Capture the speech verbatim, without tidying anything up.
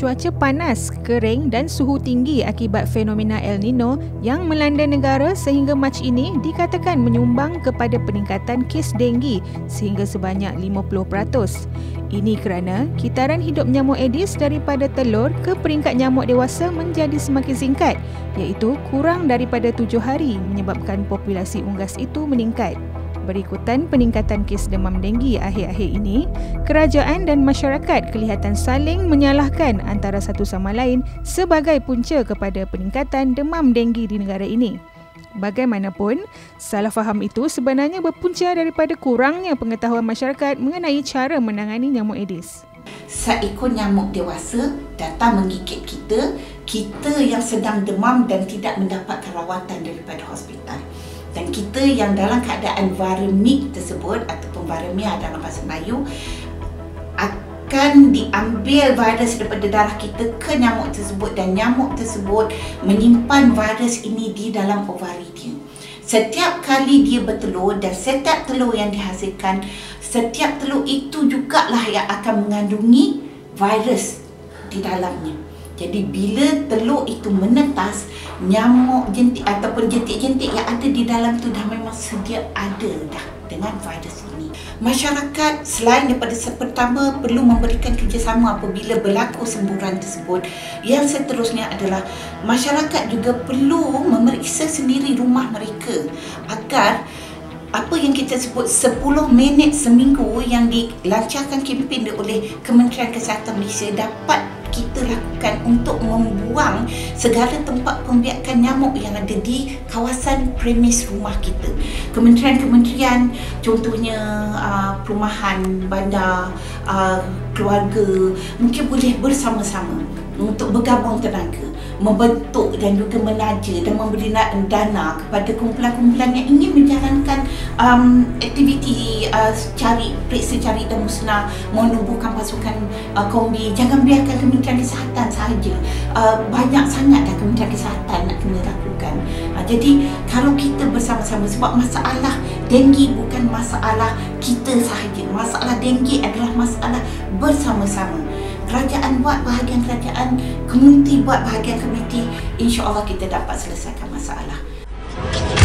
Cuaca panas, kering dan suhu tinggi akibat fenomena El Nino yang melanda negara sehingga Mac ini dikatakan menyumbang kepada peningkatan kes denggi sehingga sebanyak lima puluh peratus. Ini kerana kitaran hidup nyamuk Aedes daripada telur ke peringkat nyamuk dewasa menjadi semakin singkat, iaitu kurang daripada tujuh hari menyebabkan populasi unggas itu meningkat. Berikutan peningkatan kes demam denggi akhir-akhir ini, kerajaan dan masyarakat kelihatan saling menyalahkan antara satu sama lain sebagai punca kepada peningkatan demam denggi di negara ini. Bagaimanapun, salah faham itu sebenarnya berpunca daripada kurangnya pengetahuan masyarakat mengenai cara menangani nyamuk Aedes. Seekor nyamuk dewasa datang menggigit kita, kita yang sedang demam dan tidak mendapatkan rawatan daripada hospital. Dan kita yang dalam keadaan viremik tersebut ataupun viremia dalam bahasa Melayu akan diambil virus daripada darah kita ke nyamuk tersebut dan nyamuk tersebut menyimpan virus ini di dalam ovari dia. Setiap kali dia bertelur dan setiap telur yang dihasilkan, setiap telur itu jugalah yang akan mengandungi virus di dalamnya. Jadi bila telur itu menetas, nyamuk jentik ataupun jentik-jentik yang ada di dalam tu dah memang sedia ada dah dengan virus ini. Masyarakat selain daripada pertama perlu memberikan kerjasama apabila berlaku semburan tersebut. Yang seterusnya adalah masyarakat juga perlu memeriksa sendiri rumah mereka agar apa yang kita sebut sepuluh minit seminggu yang dilancarkan kempen oleh Kementerian Kesihatan Malaysia dapat kita lakukan untuk membuang segala tempat pembiakan nyamuk yang ada di kawasan premis rumah kita. Kementerian-kementerian contohnya uh, perumahan, bandar, uh, keluarga mungkin boleh bersama-sama untuk bergabung tenaga, membentuk dan juga menaja dan memberi dana kepada kumpulan-kumpulan yang ingin menjalankan um, aktiviti uh, cari, periksa cari dan musnah, menubuhkan pasukan uh, kombi. Jangan biarkan Kementerian Kesihatan sahaja. Uh, banyak sangat dah Kementerian Kesihatan nak kena lakukan. Uh, jadi kalau kita bersama-sama, sebab masalah denggi bukan masalah kita sahaja. Masalah denggi adalah masalah bersama-sama. Kerajaan buat bahagian kerajaan, komuniti buat bahagian komuniti, insya-Allah kita dapat selesaikan masalah.